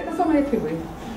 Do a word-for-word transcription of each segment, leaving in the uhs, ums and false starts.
така сама, як і ви.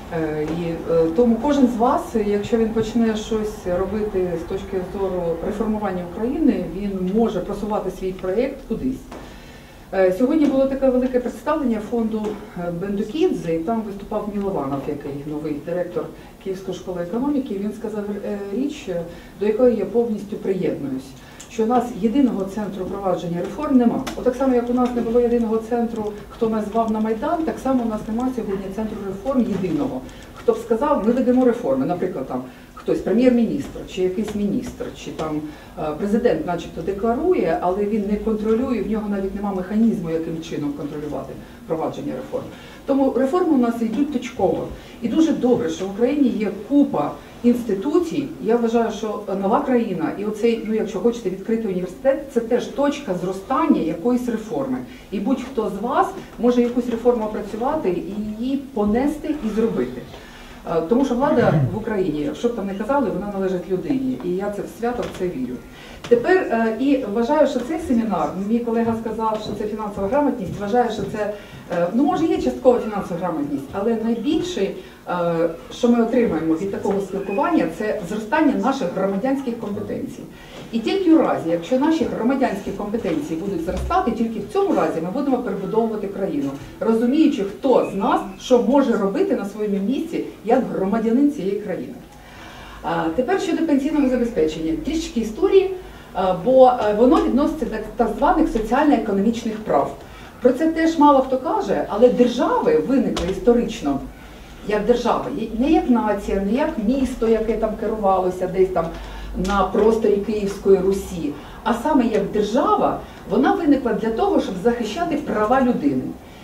І тому кожен з вас, якщо він почне щось робити з точки зору реформування України, він може просувати свій проєкт кудись. Сьогодні було таке велике представлення фонду Бендукідзе, і там виступав Мілованов, який новий директор Київської школи економіки. Він сказав річ, до якої я повністю приєднуюсь, що у нас єдиного центру провадження реформ нема. От так само, як у нас не було єдиного центру, хто нас звав на Майдан, так само у нас немає сьогодні центру реформ єдиного. Хто б сказав, ми ведемо реформи, наприклад, там хтось, прем'єр-міністр, чи якийсь міністр, чи там президент начебто декларує, але він не контролює, в нього навіть немає механізму, яким чином контролювати провадження реформ. Тому реформи у нас йдуть точково. І дуже добре, що в Україні є купа інституцій. Я вважаю, що нова країна і оцей, ну якщо хочете, відкритий університет, це теж точка зростання якоїсь реформи. І будь-хто з вас може якусь реформу опрацювати і її понести і зробити. Тому що влада в Україні, що б там не казали, вона належить людині. І я це в свято в це вірю. Тепер, і вважаю, що цей семінар, мій колега сказав, що це фінансова грамотність, вважаю, що це, ну може є часткова фінансова грамотність, але найбільше, що ми отримаємо від такого спілкування, це зростання наших громадянських компетенцій. І тільки в разі, якщо наші громадянські компетенції будуть зростати, тільки в цьому разі ми будемо перебудовувати країну, розуміючи, хто з нас що може робити на своєму місці як громадянин цієї країни. А тепер щодо пенсійного забезпечення. Трішки історії, бо воно відноситься до так званих соціально-економічних прав. Про це теж мало хто каже, але держави виникли історично як держава, не як нація, не як місто, яке там керувалося десь там на просторі Київської Русі, а саме як держава, вона виникла для того, щоб захищати права людини.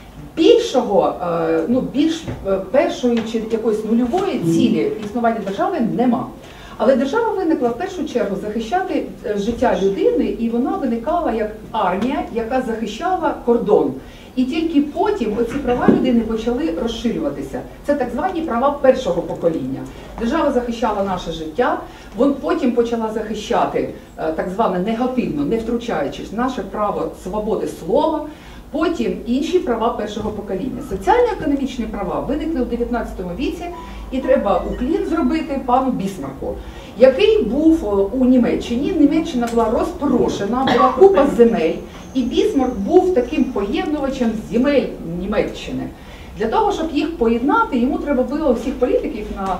Більшого, ну, більш першої чи якоїсь нульової цілі існування держави нема. Але держава виникла в першу чергу захищати життя людини, і вона виникала як армія, яка захищала кордон. І тільки потім оці права людини почали розширюватися. Це так звані права першого покоління. Держава захищала наше життя, вон потім почала захищати так зване негативно, не втручаючись, наше право свободи слова, потім інші права першого покоління. Соціально-економічні права виникли у дев'ятнадцятому віці, і треба уклін зробити пану Бісмарку, який був у Німеччині. Німеччина була розпорошена, була купа земель, і Бісмарк був таким поєднувачем земель Німеччини. Для того, щоб їх поєднати, йому треба було всіх політиків на,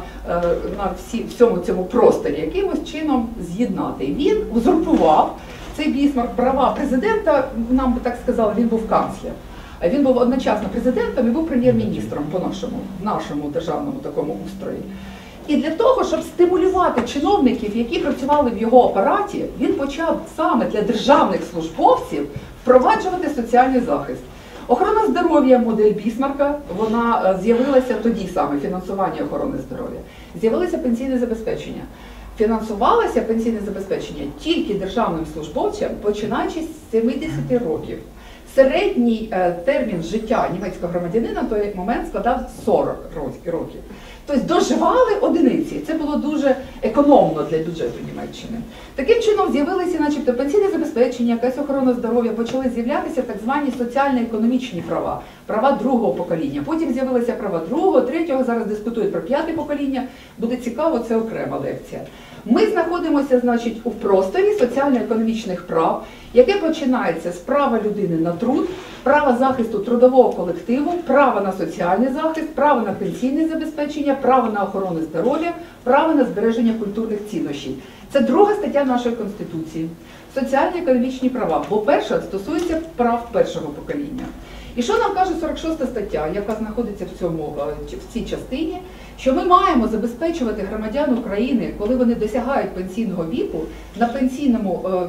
на всі, всьому цьому просторі якимось чином з'єднати. Він узурпував, цей Бісмарк, права президента, нам би так сказали, він був канцлер. Він був одночасно президентом і був прем'єр-міністром по нашому, нашому державному такому устрої. І для того, щоб стимулювати чиновників, які працювали в його апараті, він почав саме для державних службовців впроваджувати соціальний захист. Охорона здоров'я, модель Бісмарка, вона з'явилася тоді саме, фінансування охорони здоров'я. З'явилося пенсійне забезпечення. Фінансувалося пенсійне забезпечення тільки державним службовцям, починаючи з сімдесяти років. Середній е, термін життя німецького громадянина на той момент складав сорок років. Тобто доживали одиниці. Це було дуже економно для бюджету Німеччини. Таким чином з'явилися начебто пенсійне забезпечення, якась охорона здоров'я, почали з'являтися так звані соціально-економічні права, права другого покоління. Потім з'явилися права другого, третього, зараз дискутують про п'яте покоління. Буде цікаво, це окрема лекція. Ми знаходимося, значить, у просторі соціально-економічних прав, яке починається з права людини на труд, права захисту трудового колективу, права на соціальний захист, право на пенсійне забезпечення, право на охорону здоров'я, право на збереження культурних цінностей. Це друга стаття нашої Конституції. Соціально-економічні права, бо перша стосується прав першого покоління. І що нам каже сорок шоста стаття, яка знаходиться в, цьому, в цій частині, що ми маємо забезпечувати громадян України, коли вони досягають пенсійного віку, на пенсійному е,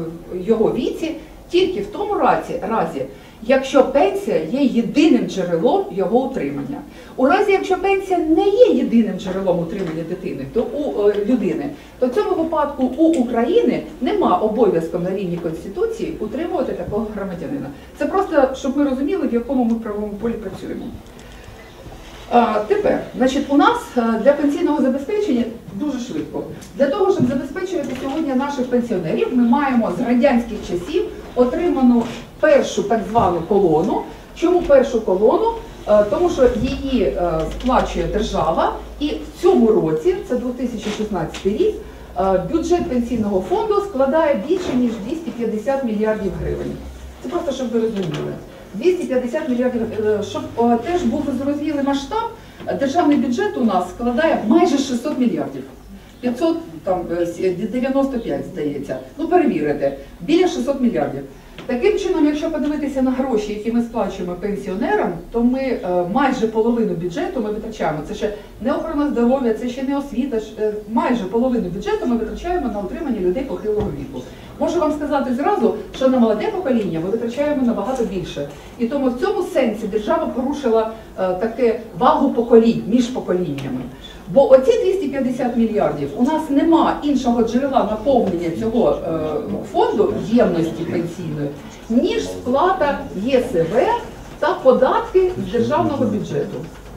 його віці, тільки в тому разі, разі, якщо пенсія є єдиним джерелом його утримання. У разі, якщо пенсія не є єдиним джерелом утримання дитини, то у е, людини, то в цьому випадку у України нема обов'язком на рівні Конституції утримувати такого громадянина. Це просто, щоб ми розуміли, в якому ми правовому полі працюємо. А, тепер, значить, у нас для пенсійного забезпечення дуже швидко. Для того, щоб забезпечувати сьогодні наших пенсіонерів, ми маємо з радянських часів отриману першу так звану колону. Чому першу колону? тому що її сплачує держава, і в цьому році, це дві тисячі шістнадцятий рік, бюджет пенсійного фонду складає більше, ніж двісті п'ятдесят мільярдів гривень. Це просто, щоб ви розуміли. двісті п'ятдесят мільярдів гривень. Щоб теж був зрозумілий масштаб, державний бюджет у нас складає майже шістсот мільярдів. п'ятсот дев'яносто п'ять, здається. Ну, перевірите, біля шістсот мільярдів. Таким чином, якщо подивитися на гроші, які ми сплачуємо пенсіонерам, то ми е, майже половину бюджету ми витрачаємо. Це ще не охорона здоров'я, це ще не освіта. Е, майже половину бюджету ми витрачаємо на утримання людей похилого віку. Можу вам сказати зразу, що на молоде покоління ми витрачаємо набагато більше. І тому в цьому сенсі держава порушила е, таке вагу поколінь, між поколіннями. Бо оці двісті п'ятдесят мільярдів, у нас нема іншого джерела наповнення цього е, фонду ємності пенсійної, ніж сплата Є С В та податки з державного бюджету.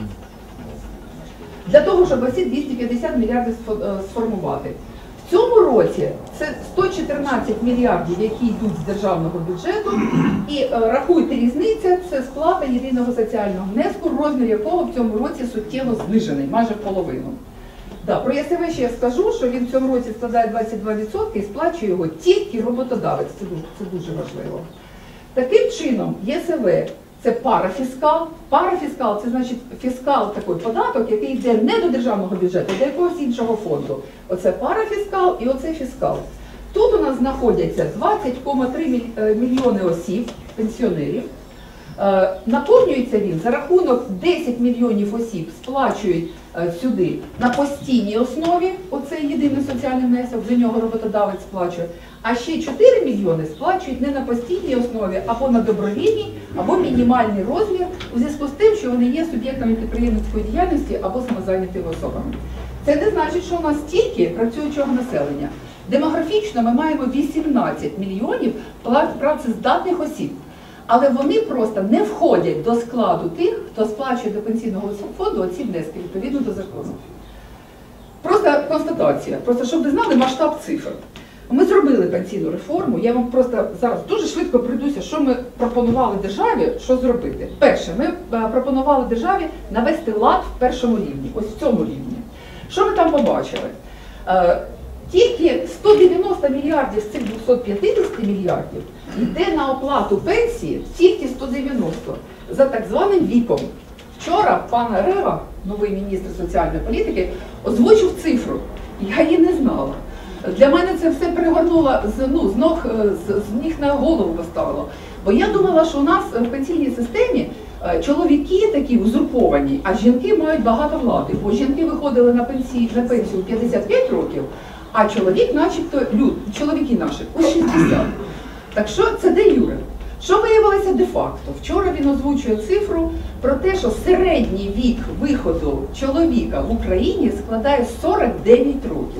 Для того, щоб оці двісті п'ятдесят мільярдів сформувати. В цьому році це сто чотирнадцять мільярдів, які йдуть з державного бюджету, і е, рахуйте, різниця – це сплата єдиного соціального внеску, розмір якого в цьому році суттєво знижений, майже в половину. Да, про Є С В ще я скажу, що він в цьому році складає двадцять два відсотки і сплачує його тільки роботодавець, це дуже, це дуже важливо. Таким чином, Є С В – це парафіскал. Парафіскал – це значить фіскал, такий податок, який йде не до державного бюджету, а до якогось іншого фонду. Оце парафіскал і оце фіскал. Тут у нас знаходяться двадцять цілих три мільйони осіб, пенсіонерів. Е, наповнюється він за рахунок десять мільйонів осіб сплачують е, сюди на постійній основі, оцей єдиний соціальний внесок, за нього роботодавець сплачує, а ще чотири мільйони сплачують не на постійній основі, або на добровільній, або мінімальний розмір, у зв'язку з тим, що вони є суб'єктами підприємницької діяльності або самозайнятими особами. Це не значить, що у нас стільки працюючого населення. Демографічно ми маємо вісімнадцять мільйонів працездатних осіб. Але вони просто не входять до складу тих, хто сплачує до пенсійного фонду оці внески відповідно до закону. Просто констатація, просто щоб ви знали масштаб цифр. Ми зробили пенсійну реформу, я вам просто зараз дуже швидко пройдуся, що ми пропонували державі, що зробити. Перше, ми пропонували державі навести лад в першому рівні, ось в цьому рівні. Що ми там побачили? Тільки сто дев'яносто мільярдів з цих двохсот п'ятдесят мільярдів йде на оплату пенсії, тільки сто дев'яносто, за так званим віком. Вчора пан Рева, новий міністр соціальної політики, озвучив цифру. Я її не знала. Для мене це все перегорнуло з, ну, з, ног, з, з ніг на голову поставило. Бо я думала, що у нас в пенсійній системі чоловіки такі узурповані, а жінки мають багато влади. Бо жінки виходили на пенсію, на пенсію у п'ятдесят п'ять років, а чоловік начебто, люд, чоловіки наші, у шістдесят. Так що це де юре? Що виявилося де-факто? Вчора він озвучує цифру про те, що середній вік виходу чоловіка в Україні складає сорок дев'ять років.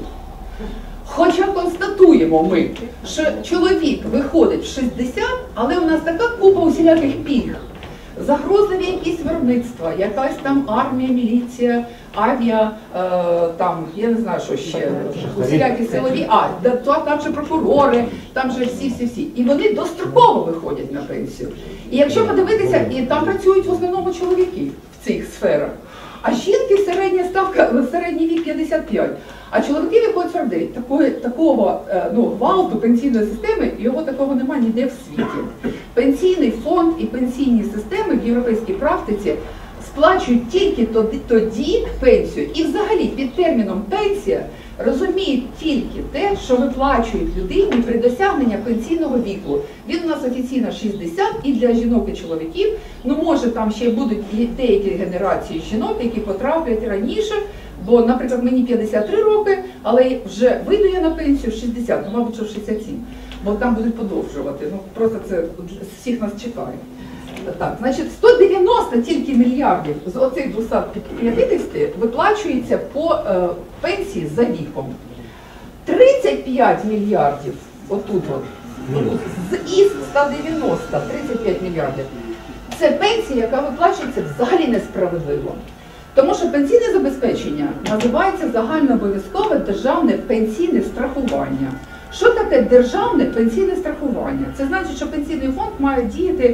Хоча констатуємо ми, що чоловік виходить в шістдесят, але у нас така купа усіляких пільг. Загрозливі якісь виробництва, якась там армія, міліція, авіа, е, там, я не знаю, що ще, усілякі силові, а, там же прокурори, там же всі-всі-всі. І вони достроково виходять на пенсію. І якщо подивитися, і там працюють в основному чоловіки в цих сферах. А жінки середня ставка, середній вік п'ятдесят п'ять, а чоловіки виходять сорок дев'ять. Такого, такого ну, гвалту пенсійної системи, його такого немає ніде в світі. Пенсійний фонд і пенсійні системи в європейській практиці сплачують тільки тоді, тоді пенсію. І взагалі під терміном пенсія розуміють тільки те, що виплачують людині при досягненні пенсійного віку. Він у нас офіційно шістдесят, і для жінок і чоловіків, ну може там ще будуть деякі генерації жінок, які потраплять раніше, бо, наприклад, мені п'ятдесят три роки, але вже вийду я на пенсію шістдесят, ну, мабуть, що шістдесят сім, бо там будуть подовжувати, ну просто це всіх нас чекає. Так, значить, сто дев'яносто тільки мільярдів з оцих двохсот п'ятдесят виплачується по е, пенсії за віком. тридцять п'ять мільярдів, отут от, з із ста дев'яноста, тридцять п'ять мільярдів, це пенсія, яка виплачується взагалі несправедливо. Тому що пенсійне забезпечення називається загальнообов'язкове державне пенсійне страхування. Що таке державне пенсійне страхування? Це значить, що пенсійний фонд має діяти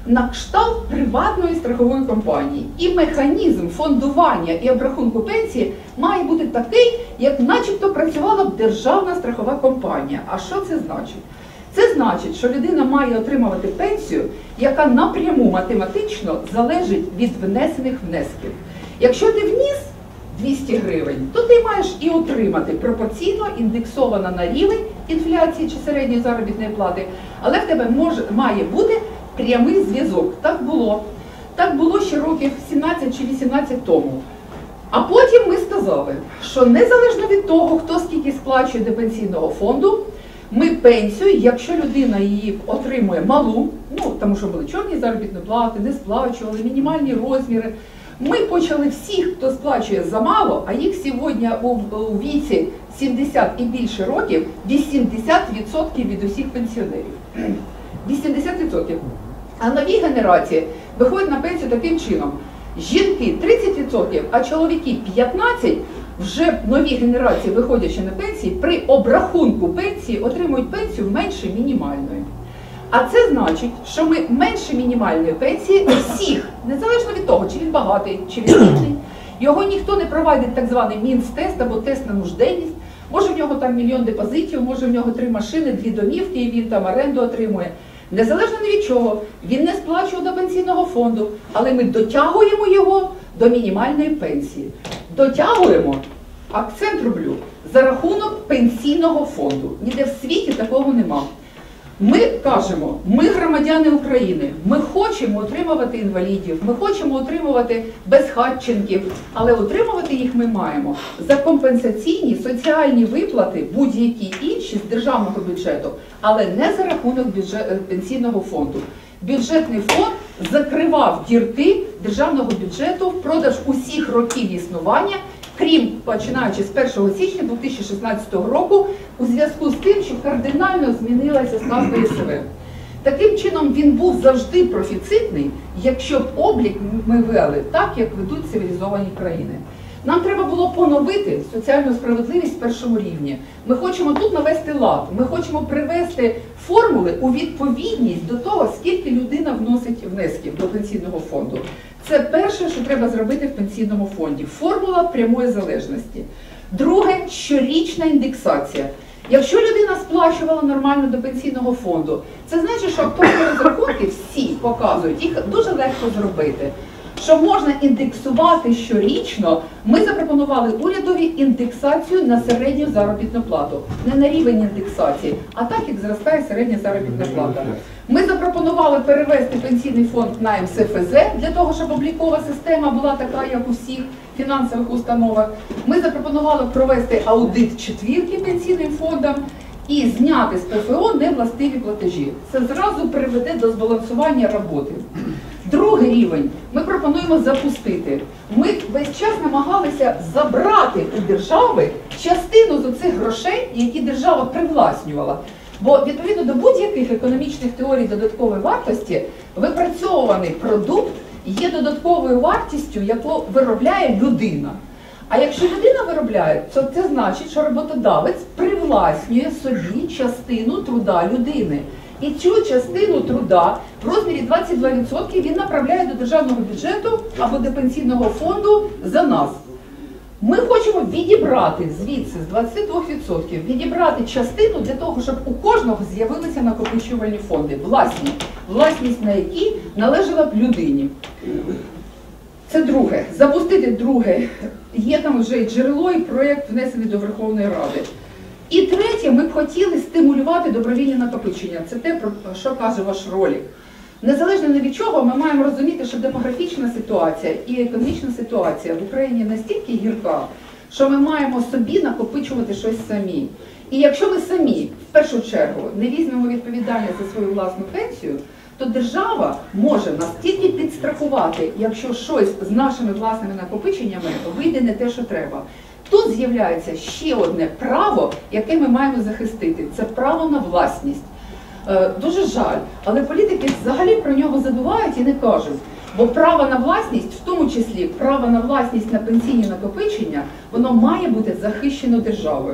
на кшталт приватної страхової компанії. І механізм фондування і обрахунку пенсії має бути такий, як начебто працювала б державна страхова компанія. А що це значить? Це значить, що людина має отримувати пенсію, яка напряму математично залежить від внесених внесків. Якщо ти вніс двісті гривень, то ти маєш і отримати пропорційно індексовано на рівень інфляції чи середньої заробітної плати, але в тебе може, має бути прямий зв'язок. Так було. Так було ще років сімнадцять чи вісімнадцять тому. А потім ми сказали, що незалежно від того, хто скільки сплачує до пенсійного фонду, ми пенсію, якщо людина її отримує малу, ну тому що були чорні заробітні плати, не сплачували, мінімальні розміри, ми почали всіх, хто сплачує замало, а їх сьогодні у, у віці сімдесят і більше років, вісімдесят відсотків від усіх пенсіонерів. вісімдесят відсотків. А нові генерації виходять на пенсію таким чином. Жінки тридцять відсотків, а чоловіки п'ятнадцять відсотків, вже нові генерації, виходячи на пенсії, при обрахунку пенсії отримують пенсію менше мінімальної. А це значить, що ми менше мінімальної пенсії всіх, незалежно від того, чи він багатий, чи він бідний, його ніхто не проводить так званий Мінстест або тест на нужденність. Може в нього там мільйон депозитів, може в нього три машини, дві домівки, і він там оренду отримує. Незалежно від чого, він не сплачував до пенсійного фонду, але ми дотягуємо його до мінімальної пенсії. Дотягуємо, акцент роблю, за рахунок пенсійного фонду. Ніде в світі такого нема. Ми кажемо, ми громадяни України, ми хочемо отримувати інвалідів, ми хочемо отримувати безхатченків, але отримувати їх ми маємо за компенсаційні соціальні виплати, будь-які інші з державного бюджету, але не за рахунок бюджет, пенсійного фонду. Бюджетний фонд закривав дірки державного бюджету впродовж усіх років існування, крім починаючи з першого січня дві тисячі шістнадцятого року, у зв'язку з тим, що кардинально змінилася ставка ес ве. Таким чином він був завжди профіцитний, якщо б облік ми вели так, як ведуть цивілізовані країни. Нам треба було поновити соціальну справедливість в першому рівні. Ми хочемо тут навести лад, ми хочемо привести формули у відповідність до того, скільки людина вносить внесків до пенсійного фонду. Це перше, що треба зробити в пенсійному фонді. Формула прямої залежності. Друге – щорічна індексація. Якщо людина сплачувала нормально до пенсійного фонду, це значить, що актуальні розрахунки всі показують, їх дуже легко зробити. Що можна індексувати щорічно, ми запропонували урядові індексацію на середню заробітну плату. Не на рівень індексації, а так, як зростає середня заробітна плата. Ми запропонували перевести пенсійний фонд на ем ес еф зет для того, щоб облікова система була така, як у всіх фінансових установах. Ми запропонували провести аудит четвірки пенсійним фондам і зняти з пе еф о невластиві платежі. Це зразу приведе до збалансування роботи. Другий рівень ми пропонуємо запустити. Ми весь час намагалися забрати у держави частину з оцих грошей, які держава привласнювала. Бо відповідно до будь-яких економічних теорій додаткової вартості, випрацьований продукт є додатковою вартістю, яку виробляє людина. А якщо людина виробляє, то це значить, що роботодавець привласнює собі частину труда людини. І цю частину труда в розмірі двадцять два відсотки він направляє до державного бюджету або до пенсійного фонду за нас. Ми хочемо відібрати звідси з двадцяти двох відсотків, відібрати частину для того, щоб у кожного з'явилися накопичувальні фонди, власні, власність на які належала б людині. Це друге. Запустити друге. Є там вже і джерело, і проєкт внесений до Верховної Ради. І третє, ми б хотіли стимулювати добровільні накопичення. Це те, про що каже ваш ролик. Незалежно від чого, ми маємо розуміти, що демографічна ситуація і економічна ситуація в Україні настільки гірка, що ми маємо собі накопичувати щось самі. І якщо ми самі, в першу чергу, не візьмемо відповідальність за свою власну пенсію, то держава може нас тільки підстрахувати, якщо щось з нашими власними накопиченнями вийде не те, що треба. Тут з'являється ще одне право, яке ми маємо захистити. Це право на власність. Е, дуже жаль, але політики взагалі про нього забувають і не кажуть. Бо право на власність, в тому числі право на власність на пенсійні накопичення, воно має бути захищено державою.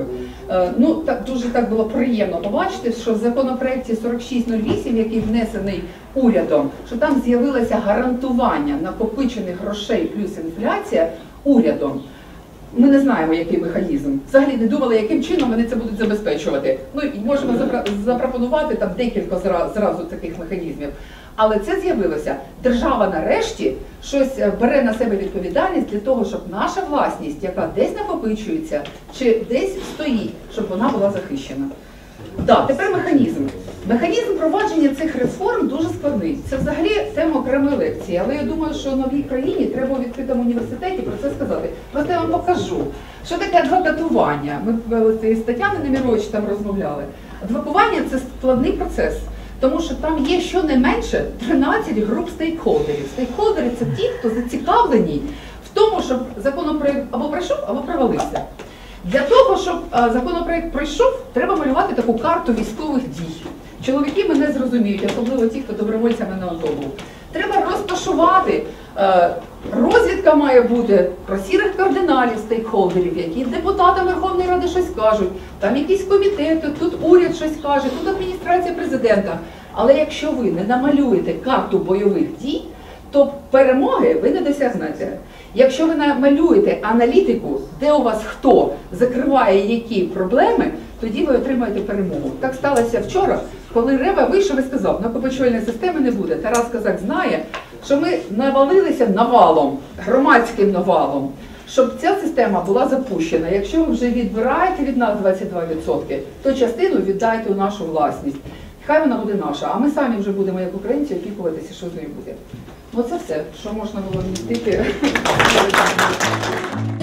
Ну, так, дуже так було приємно побачити, що в законопроекті сорок шість нуль вісім, який внесений урядом, що там з'явилося гарантування накопичених грошей плюс інфляція урядом. Ми не знаємо, який механізм. Взагалі не думали, яким чином вони це будуть забезпечувати. Ну, і можемо запропонувати там декілька зразу таких механізмів. Але це з'явилося. Держава нарешті щось бере на себе відповідальність для того, щоб наша власність, яка десь накопичується, чи десь стоїть, щоб вона була захищена. Так, тепер механізм. Механізм провадження цих реформ дуже складний. Це взагалі тема окремої лекції, але я думаю, що новій країні треба у відкритому університеті про це сказати. Просто я вам покажу, що таке адвокатування. Ми з Тетяною Немирович там розмовляли. Адвокатування – це складний процес. Тому що там є щонайменше тринадцять груп стейкхолдерів. Стейкхолдери – це ті, хто зацікавлені в тому, щоб законопроект або пройшов, або провалився. Для того, щоб законопроект пройшов, треба малювати таку карту військових дій. Чоловіки мене зрозуміють, особливо ті, хто добровольцями на АТО був. Треба розташувати, розвідка має бути про сірих кардиналів стейкхолдерів, які депутатам Верховної Ради щось кажуть, там якісь комітети, тут уряд щось каже, тут адміністрація президента. Але якщо ви не намалюєте карту бойових дій, то перемоги ви не досягнете. Якщо ви намалюєте аналітику, де у вас хто закриває які проблеми, тоді ви отримаєте перемогу. Так сталося вчора, коли Рева вийшов і сказав, накопичувальної системи не буде. Тарас Козак знає, що ми навалилися навалом, громадським навалом, щоб ця система була запущена. Якщо ви вже відбираєте від нас двадцять два відсотки, то частину віддайте у нашу власність. Хай вона буде наша, а ми самі вже будемо, як українці, опікуватися, що з нею буде. Оце все, що можна було вмістити.